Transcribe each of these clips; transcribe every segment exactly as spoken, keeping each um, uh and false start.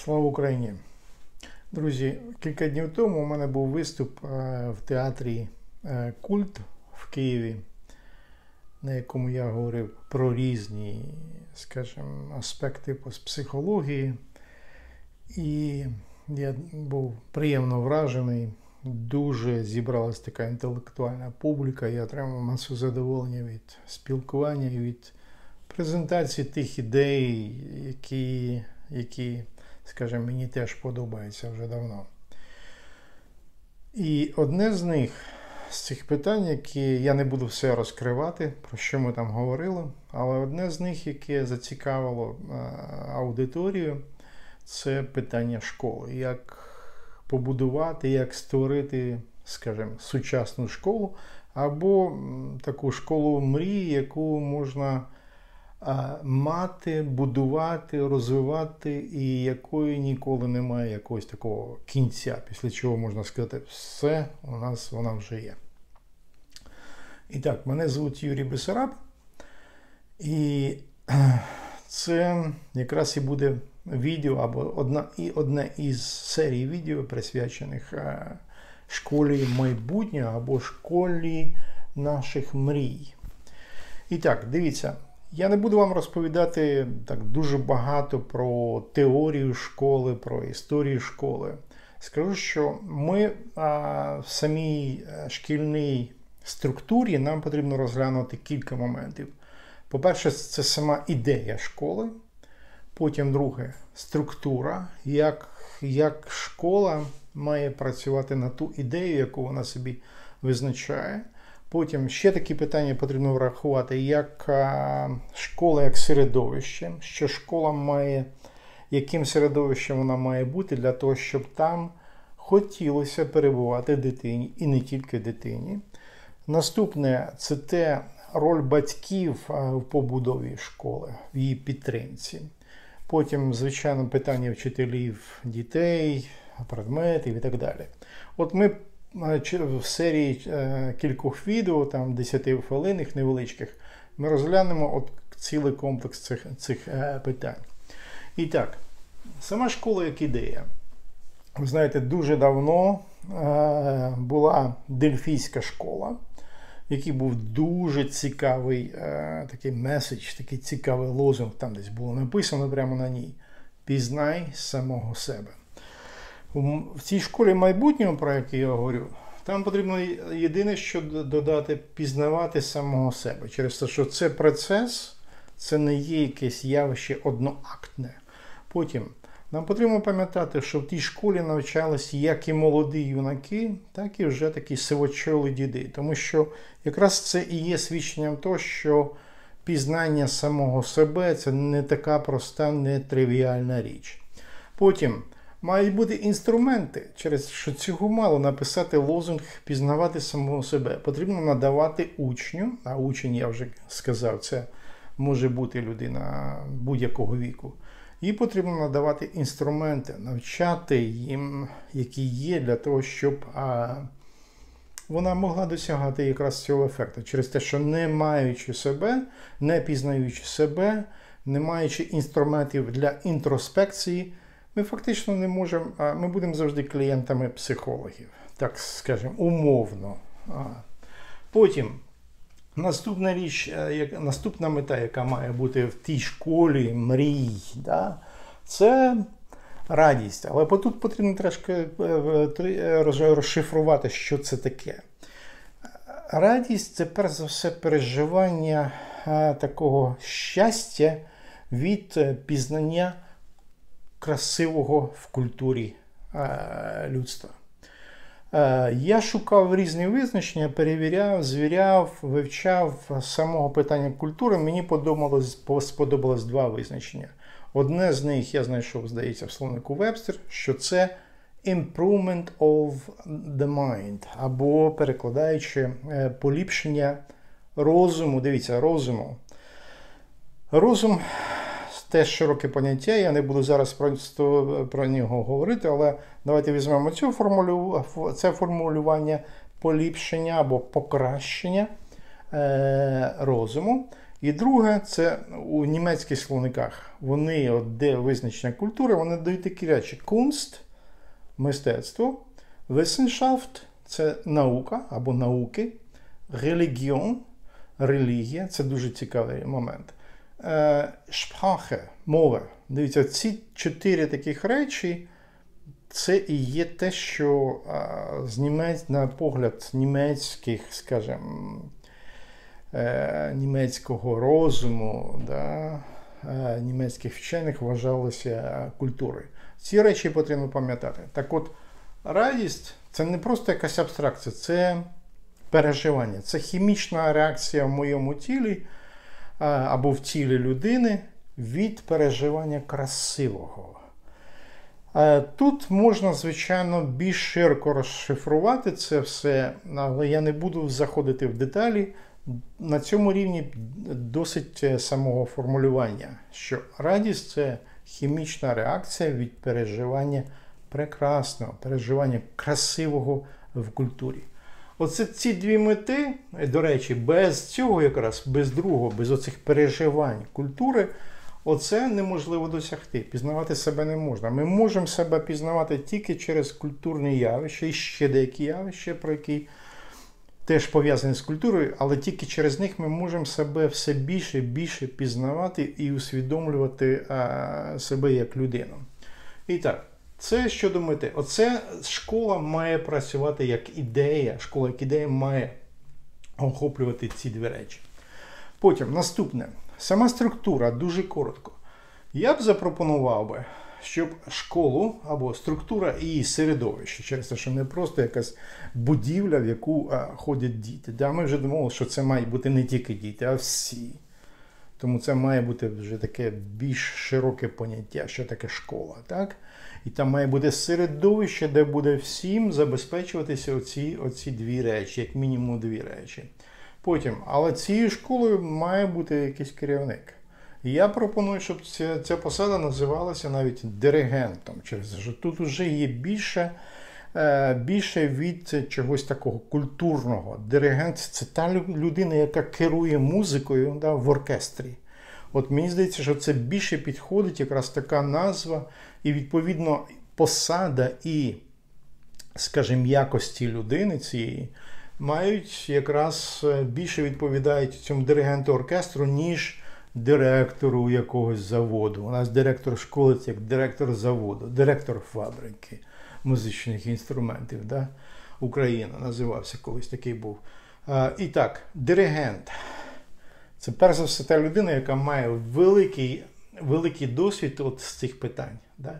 Слава Україні! Друзі, кілька днів тому у мене був виступ в театрі «Культ» в Києві, на якому я говорив про різні, скажімо, аспекти психології. І я був приємно вражений, дуже зібралась така інтелектуальна публіка, я отримав масу задоволення від спілкування і від презентації тих ідей, які, які скажімо, мені теж подобається вже давно. І одне з них, з цих питань, які я не буду все розкривати, про що ми там говорили, але одне з них, яке зацікавило аудиторію, це питання школи. Як побудувати, як створити, скажімо, сучасну школу, або таку школу мрії, яку можна мати, будувати, розвивати, і якої ніколи немає якогось такого кінця, після чого можна сказати, все, у нас вона вже є. І так, мене звуть Юрій Бесараб, і це якраз і буде відео, або одна, і одне із серій відео, присвячених школі майбутнього, або школі наших мрій. І так, дивіться, я не буду вам розповідати так дуже багато про теорію школи, про історію школи. Скажу, що ми а, в самій шкільній структурі нам потрібно розглянути кілька моментів. По-перше, це сама ідея школи. Потім, друге, структура, як, як школа має працювати на ту ідею, яку вона собі визначає. Потім ще такі питання потрібно врахувати, як школа як середовище, що школа має, яким середовищем вона має бути для того, щоб там хотілося перебувати дитині і не тільки дитині. Наступне – це те роль батьків в побудові школи, в її підтримці. Потім, звичайно, питання вчителів дітей, предметів і так далі. От ми в серії кількох відео, там десятихвилинних невеличких, ми розглянемо от цілий комплекс цих, цих питань. І так, сама школа як ідея. Ви знаєте, дуже давно була Дельфійська школа, в якій був дуже цікавий такий меседж, такий цікавий лозунг, там десь було написано прямо на ній: «Пізнай самого себе». В цій школі майбутнього, про яку я говорю, там потрібно єдине, що додати – пізнавати самого себе. Через те, що це процес, це не є якесь явище одноактне. Потім, нам потрібно пам'ятати, що в тій школі навчались як і молоді юнаки, так і вже такі сивочолі діди. Тому що якраз це і є свідченням того, що пізнання самого себе – це не така проста, не тривіальна річ. Потім, мають бути інструменти, через що цього мало написати лозунг «пізнавати самого себе». Потрібно надавати учню, а учень, я вже сказав, це може бути людина будь-якого віку. Їй потрібно надавати інструменти, навчати їм, які є, для того, щоб а, вона могла досягати якраз цього ефекту. Через те, що не маючи себе, не пізнаючи себе, не маючи інструментів для інтроспекції, ми фактично не можемо, ми будемо завжди клієнтами психологів, так скажемо, умовно. Потім, наступна річ, наступна мета, яка має бути в тій школі мрій, да, це радість. Але тут потрібно трошки розшифрувати, що це таке. Радість – це перш за все переживання такого щастя від пізнання красивого в культурі е, людства. Е, я шукав різні визначення, перевіряв, звіряв, вивчав самого питання культури. Мені подобалось, сподобалось два визначення. Одне з них я знайшов, здається, в словнику Вебстер, що це improvement of the mind, або, перекладаючи, е, поліпшення розуму. Дивіться, розуму. Розум – теж широке поняття, я не буду зараз просто про нього говорити, але давайте візьмемо цю формулю, це формулювання поліпшення або покращення е, розуму. І друге, це у німецьких словниках. Вони, от де визначення культури, вони дають такі речі. Kunst – мистецтво, Wissenschaft – це наука або науки, Religion – релігія, це дуже цікавий момент. Sprache – мова. Дивіться, ці чотири таких речі, це і є те, що з німець, на погляд німецьких, скажімо, німецького розуму, да, німецьких вчених вважалося культурою. Ці речі потрібно пам'ятати. Так от, радість – це не просто якась абстракція, це переживання, це хімічна реакція в моєму тілі або в тілі людини від переживання красивого. Тут можна, звичайно, більш широко розшифрувати це все, але я не буду заходити в деталі. На цьому рівні досить самого формулювання, що радість – це хімічна реакція від переживання прекрасного, переживання красивого в культурі. Оце ці дві мети, до речі, без цього якраз, без другого, без оцих переживань культури, оце неможливо досягти. Пізнавати себе не можна. Ми можемо себе пізнавати тільки через культурні явища, і ще деякі явища, про які теж пов'язані з культурою, але тільки через них ми можемо себе все більше і більше пізнавати і усвідомлювати а, себе як людину. І так, це щодо мети. Оце школа має працювати як ідея, школа як ідея має охоплювати ці дві речі. Потім, наступне. Сама структура, дуже коротко. Я б запропонував би, щоб школу або структура і середовище, через те, що не просто якась будівля, в яку а, ходять діти. Да, ми вже думали, що це мають бути не тільки діти, а всі. Тому це має бути вже таке більш широке поняття, що таке школа. Так? І там має бути середовище, де буде всім забезпечуватися оці, оці дві речі, як мінімум дві речі. Потім, але цією школою має бути якийсь керівник. І я пропоную, щоб ця, ця посада називалася навіть диригентом, через те, що тут вже є більше, е, більше від чогось такого культурного. Диригент – це та людина, яка керує музикою, да, в оркестрі. От мені здається, що це більше підходить якраз така назва, і відповідно посада і, скажімо, якості людини цієї мають якраз більше відповідають цьому диригенту оркестру, ніж директору якогось заводу. У нас директор школи – це як директор заводу, директор фабрики музичних інструментів. Да? Україна називався, колись такий був. А, і так, диригент – це перш за все та людина, яка має великий, великий досвід от з цих питань. Да?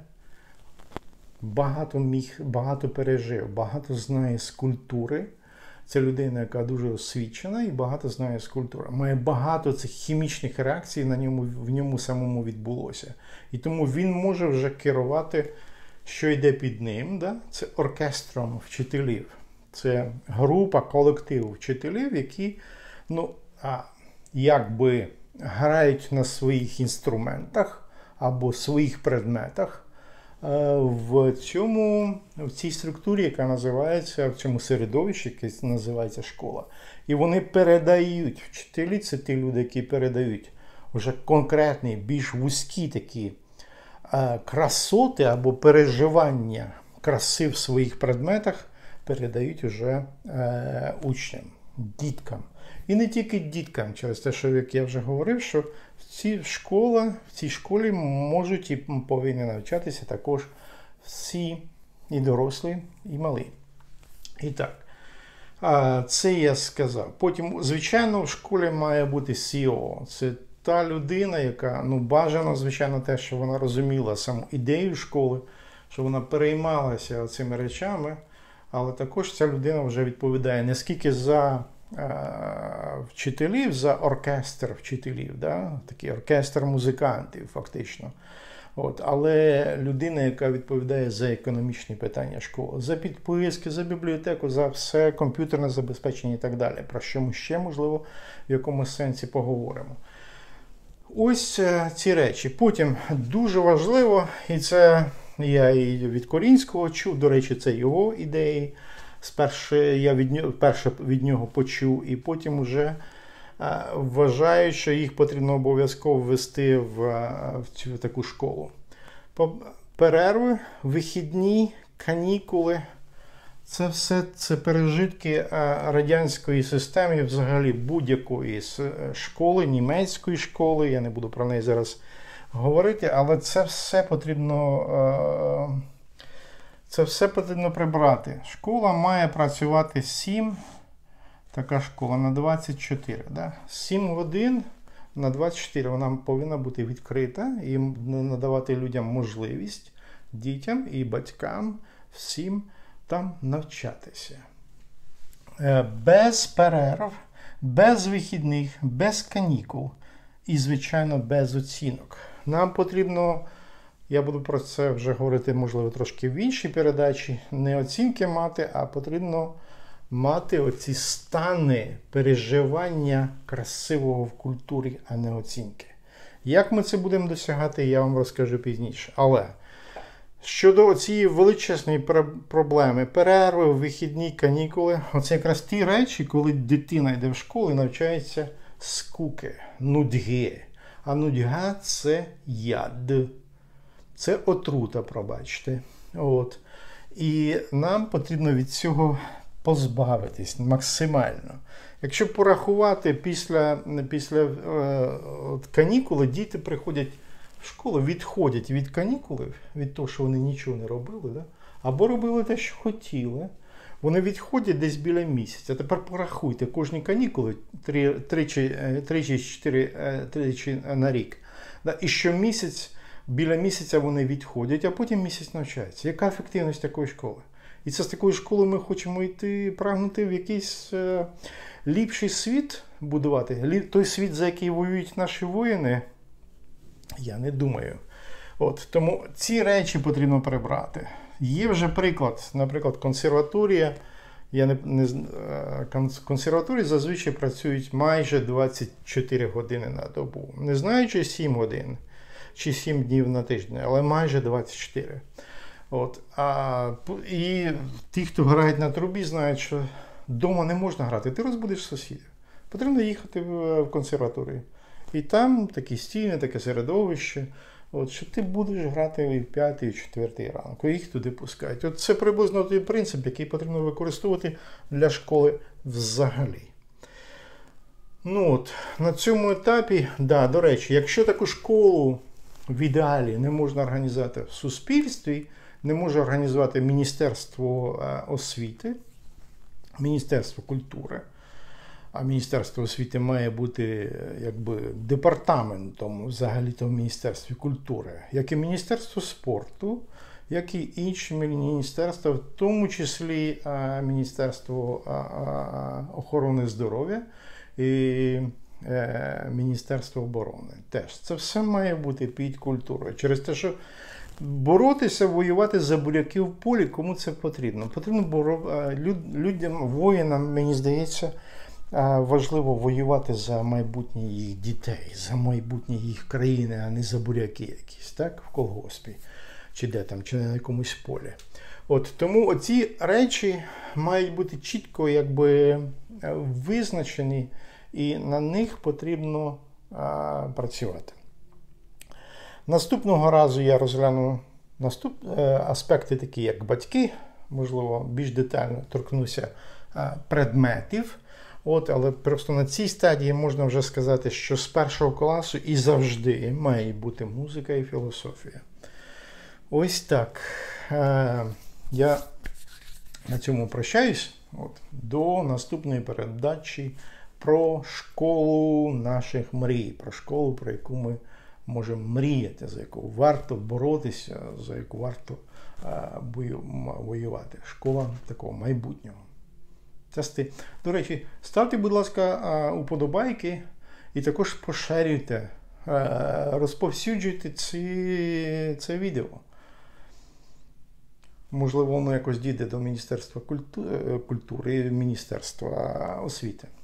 Багато міг, багато пережив, багато знає з культури. Це людина, яка дуже освічена і багато знає з культури. Має багато цих хімічних реакцій на ньому, в ньому самому відбулося. І тому він може вже керувати, що йде під ним. Да? Це оркестром вчителів. Це група, колектив вчителів, які, ну, а, якби грають на своїх інструментах або своїх предметах в цьому, в цій структурі, яка називається, в цьому середовищі, яке називається школа. І вони передають, вчителі – це ті люди, які передають вже конкретні, більш вузькі такі е, красоти або переживання краси в своїх предметах, передають уже е, учням, діткам. І не тільки діткам, через те, що, як я вже говорив, що в цій школі, в цій школі можуть і повинні навчатися також всі, і дорослі, і малі. І так, це я сказав. Потім, звичайно, в школі має бути сі і о. Це та людина, яка, ну, бажано, звичайно, те, що вона розуміла саму ідею школи, що вона переймалася цими речами, але також ця людина вже відповідає не скільки за вчителів, за оркестр вчителів, да? Такий оркестр музикантів фактично. От. Але людина, яка відповідає за економічні питання школи, за підписки, за бібліотеку, за все комп'ютерне забезпечення і так далі, про що ми ще, можливо, в якомусь сенсі поговоримо. Ось ці речі. Потім дуже важливо, і це я і від Корінського чув, до речі, це його ідеї, спершу я від нього, перше від нього почув, і потім вже вважають, що їх потрібно обов'язково ввести в, в цю таку школу. Перерви, вихідні, канікули – це все це пережитки радянської системи, взагалі будь-якої школи, німецької школи, я не буду про неї зараз говорити, але це все потрібно, це все потрібно прибрати. Школа має працювати сім, така школа, на двадцять чотири. Да? сім годин на двадцять чотири вона повинна бути відкрита і надавати людям можливість, дітям і батькам, всім там навчатися. Без перерв, без вихідних, без канікул і, звичайно, без оцінок. Нам потрібно, я буду про це вже говорити, можливо, трошки в іншій передачі, не оцінки мати, а потрібно мати оці стани переживання красивого в культурі, а не оцінки. Як ми це будемо досягати, я вам розкажу пізніше. Але щодо цієї величезної проблеми, перерви, вихідні, канікули, оце якраз ті речі, коли дитина йде в школу і навчається скуки, нудьги. А нудьга – це яд. Це отрута, пробачте. От. І нам потрібно від цього позбавитись максимально. Якщо порахувати, після, після е, канікули діти приходять в школу, відходять від канікули, від того, що вони нічого не робили, да? Або робили те, що хотіли. Вони відходять десь біля місяця. Тепер порахуйте кожні канікули тричі, тричі, чотири, тричі на рік. Да? І щомісяць, біля місяця вони відходять, а потім місяць навчаються. Яка ефективність такої школи? І це з такої школи ми хочемо йти, прагнути в якийсь е, ліпший світ будувати. Той світ, за який воюють наші воїни, я не думаю. От, тому ці речі потрібно прибрати. Є вже приклад, наприклад, консерваторія. Я не, не, консерваторії зазвичай працюють майже двадцять чотири години на добу. Не знаю, чи сім годин, чи сім днів на тиждень, але майже двадцять чотири. От, а, і ті, хто грають на трубі, знають, що вдома не можна грати, ти розбудиш сусідів. Потрібно їхати в, в консерваторію. І там такі стіни, таке середовище, от, що ти будеш грати і в п'ятий, і в четвертий ранку, їх туди пускають. От це приблизно той принцип, який потрібно використовувати для школи взагалі. Ну от, на цьому етапі, да, до речі, якщо таку школу в ідеалі не можна організувати в суспільстві, не може організувати Міністерство освіти, Міністерство культури, а Міністерство освіти має бути якби департаментом взагалі-то в Міністерстві культури, як і Міністерство спорту, як і інші міністерства, в тому числі Міністерство охорони здоров'я і Міністерство оборони. Теж це все має бути під культурою. Через те, що боротися, воювати за буряки в полі, кому це потрібно? Потрібно боро... людям, воїнам, мені здається, важливо воювати за майбутнє їх дітей, за майбутнє їх країни, а не за буряки якісь, так, в колгоспі, чи де там, чи на якомусь полі. От, тому оці речі мають бути чітко якби визначені, і на них потрібно а, працювати. Наступного разу я розгляну наступ... аспекти такі, як батьки, можливо, більш детально торкнуся а, предметів. От, але просто на цій стадії можна вже сказати, що з першого класу і завжди має бути музика і філософія. Ось так. Е, я на цьому прощаюсь. От, до наступної передачі про школу наших мрій, про школу, про яку ми можемо мріяти, за яку варто боротися, за яку варто е, бою, воювати. Школа такого майбутнього. Части. До речі, ставте, будь ласка, уподобайки і також поширюйте, розповсюджуйте ці, це відео. Можливо, воно якось дійде до Міністерства культури і Міністерства освіти.